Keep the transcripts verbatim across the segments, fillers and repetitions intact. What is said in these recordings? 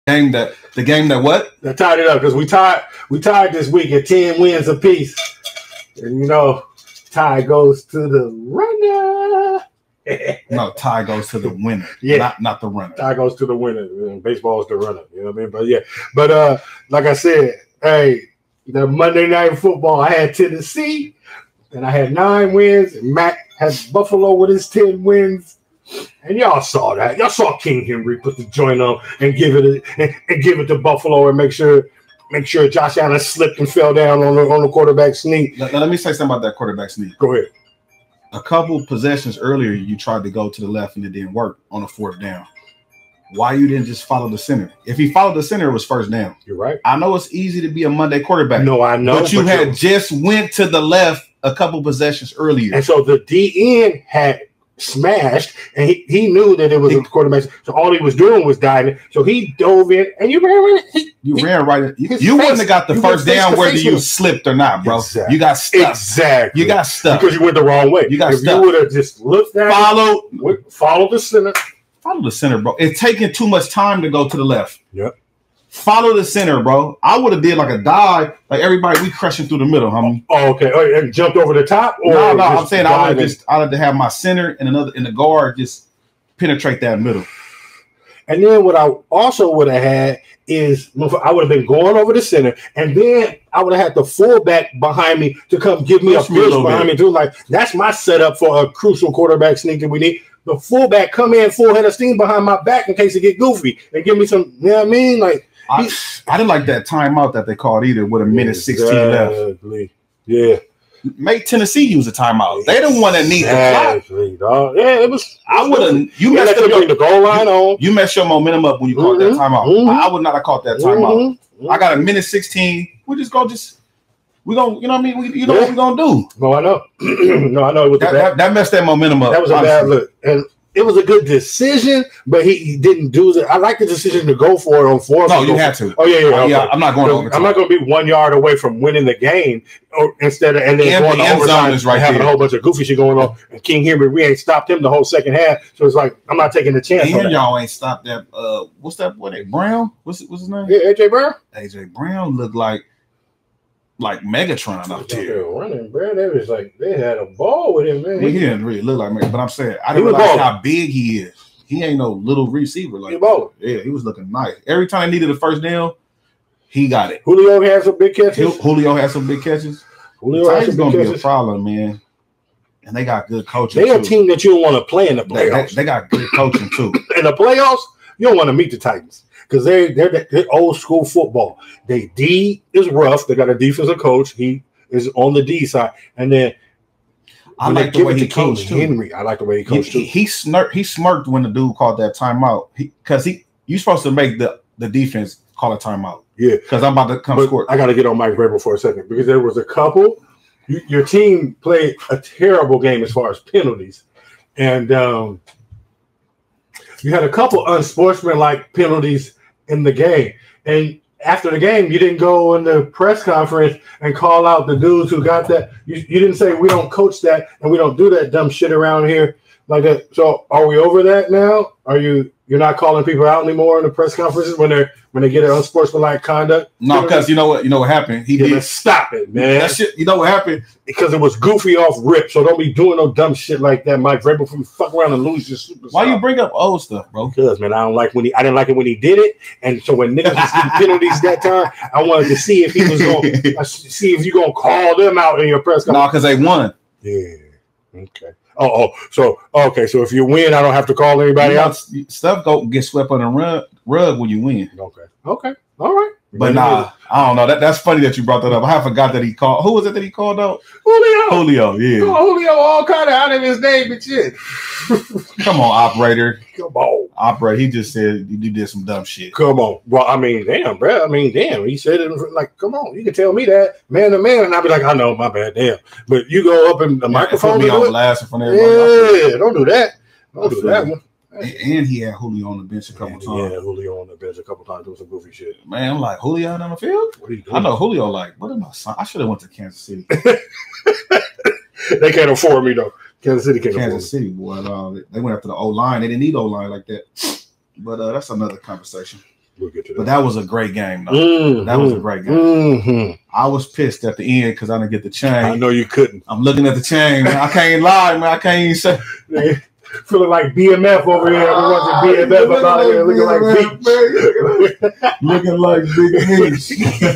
game that the game that what? That tied it up because we tied we tied this week at ten wins apiece. And you know, tie goes to the runner. No, tie goes to the winner. Yeah, not not the runner. Tie goes to the winner. Baseball is the runner. You know what I mean? But yeah, but uh, like I said, hey, the Monday Night Football, I had Tennessee, and I had nine wins. And Mac had Buffalo with his ten wins. And y'all saw that. Y'all saw King Henry put the joint on and give it a, and, and give it to Buffalo and make sure make sure Josh Allen slipped and fell down on the on the quarterback sneak. Now, let me say something about that quarterback sneak. Go ahead. A couple possessions earlier, you tried to go to the left and it didn't work on a fourth down. Why you didn't just follow the center? If he followed the center, it was first down. You're right. I know it's easy to be a Monday quarterback. No, I know. But you but had you... just went to the left a couple possessions earlier. And so the D N had smashed, and he, he knew that it was he, a quarterback. So all he was doing was diving. So he dove in, and you ran. He, you he, ran right. You, you wouldn't have got the first down whether you slipped or not, bro. Exactly. You got stuck. Exactly. You got stuck because you went the wrong way. You got if stuck. You would have just looked at follow, it, follow the center. Follow the center, bro. It's taking too much time to go to the left. Yep. Follow the center, bro. I would have did like a dive, like everybody. We crushing through the middle, homie. Oh, okay. Oh, and jumped over the top. Or no, no. I'm saying I would have just, I would have have my center and another in the guard just penetrate that middle. And then what I also would have had is I would have been going over the center, and then I would have had the fullback behind me to come give me push a push behind bit. me too. Like that's my setup for a crucial quarterback sneak that we need. The fullback come in full head of steam behind my back in case it get goofy and give me some. You know what I mean? Like. I, I didn't like that timeout that they called either with a minute sixteen left. Yeah. Make Tennessee use a timeout. They don't want to need exactly, the clock. Yeah, it was. I would have. You messed up your, the goal line you, on. You messed your momentum up when you called mm-hmm, that timeout. Mm-hmm. I, I would not have caught that timeout. Mm-hmm, I got a minute sixteen. We just go just. We gonna, you know what I mean? We, you know yeah. what we gonna do? No, I know. no, I know. It was that, that, that messed that momentum up. That was a honestly. bad look. And it was a good decision, but he, he didn't do it. I like the decision to go for it on fourth. No, you had to. Oh yeah, yeah. Okay. yeah I'm not going. Overtime. I'm not going to be one yard away from winning the game, or instead of and then and going the to overtime is right and having there. a whole bunch of goofy shit going on. And King Henry, we ain't stopped him the whole second half, so it's like I'm not taking the chance. And y'all ain't stopped that. Uh, what's that boy? Brown? What's what's his name? Yeah, A J Brown. A J Brown looked like. Like Megatron up there. Running, bro. They was like they had a ball with him, man. Well, he didn't really look like Megatron, but I'm saying I didn't realize how big he is. He ain't no little receiver like that. Yeah, he was looking nice. Every time they needed a first down, he got it. Julio had some big catches. Julio had some big catches. Julio the Titans gonna catches. be a problem, man. And they got good coaching. They're too. a team that you don't want to play in the playoffs. They, they, they got good coaching too. In the playoffs, you don't want to meet the Titans. Because they're, they're they're old school football. They D is rough. They got a defensive coach. He is on the D side, and then I like the way he coached too. Henry. I like the way he coached he, too. He, he smirked. He smirked when the dude called that timeout. Because he, he, you're supposed to make the, the defense call a timeout. Yeah. Because I'm about to come but score. I got to get on Mike Vrabel for a second because there was a couple. You, your team played a terrible game as far as penalties, and um, you had a couple unsportsmanlike penalties in the game. And after the game, you didn't go in the press conference and call out the dudes who got that. You, you didn't say we don't coach that and we don't do that dumb shit around here like that. So are we over that now? Are you you're not calling people out anymore in the press conferences when they're when they get an unsportsmanlike conduct? No, because you know what you know what happened. He yeah, did stop it, man. That shit. You know what happened? Because it was goofy off rip. So don't be doing no dumb shit like that, Mike Vrabel. From fuck around and lose your super. Why you bring up old stuff, bro? Because man, I don't like when he. I didn't like it when he did it, and so when niggas was getting penalties that time, I wanted to see if he was going to see if you gonna call them out in your press conference. No, because they won. Yeah. Okay. Oh, oh, so okay, so if you win, I don't have to call anybody you know, else. Stuff go get swept on the rug, rug when you win. Okay, okay, all right. But nah, I don't know. That that's funny that you brought that up. I forgot that he called. Who was it that he called out? Julio. Julio, yeah. Oh, Julio all kind of out of his name and shit. Come on, operator. Come on, operator. He just said you did some dumb shit. Come on. Well, I mean, damn, bro. I mean, damn. He said it like, come on. You can tell me that man to man, and I'll be like, I know, my bad, damn. But you go up in the yeah, microphone. Put me on blast in front of everybody. Yeah, don't do that. Don't do that one. And he had Julio on the bench a couple and, times. Yeah, Julio on the bench a couple times doing some goofy shit. Man, I'm like, Julio on the field? What are you doing? I know Julio like, what am I son? I should have went to Kansas City. They can't afford me though. Kansas City can't Kansas afford City, boy. Uh, they went after the O line. They didn't need O line like that. But uh, that's another conversation. we'll get to that. But that was a great game, though. Mm-hmm. That was a great game. Mm-hmm. I was pissed at the end because I didn't get the chain. I know you couldn't. I'm looking at the chain, man. I can't lie, man. I can't even say. Feeling like B M F over here. We're watching B M F looking out like, here looking like Beach.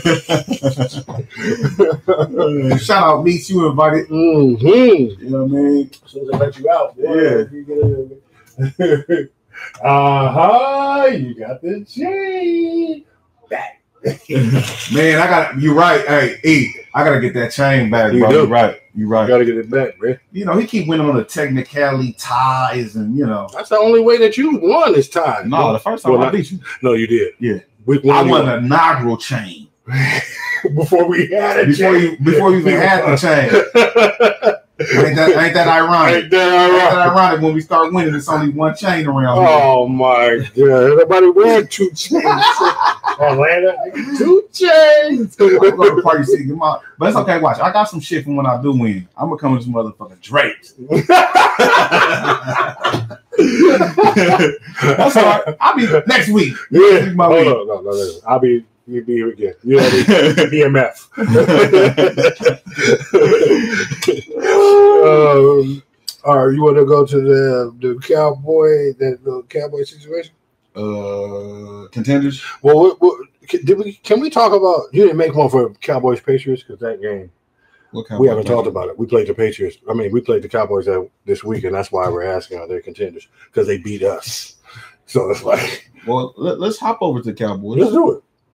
Looking like Big Meech. Shout out Meech, you invited. Mm-hmm. You know what I mean? As soon as I let you out. Yeah. Uh-huh. You got the chain back. Man, I got you're right. Hey, E, I gotta get that chain back, You bro. do. You're right. You're right. You gotta get it back, man. You know, he keep winning on the technicality ties and you know. That's the only way that you won this time. No, the first time well, I beat you. No, you did. Yeah. We, I won an inaugural chain. Before we had it. Before you before you even had the chain. Ain't that ain't that ironic? Ain't that ironic? Ain't that ironic when we start winning, it's only one chain around here. Oh my god. Everybody wearing two chains. Atlanta, two chains. I'm gonna party city, come on. But it's okay, watch. I got some shit from when I do win. I'm gonna come with some motherfucking drapes. That's all right. I'll be next week. Yeah. My Hold week. on, no, no, no. I'll be you be here again. You know, B M F. um, all right, you want to go to the the cowboy that the cowboy situation? Uh, contenders. Well, what, what, did we? Can we talk about? You didn't make one for Cowboys Patriots because that game. What We haven't talked about it. We played the Patriots. I mean, we played the Cowboys that, this week, and that's why we're asking are they contenders because they beat us. So it's like, well, let, let's hop over to the Cowboys. Let's do it.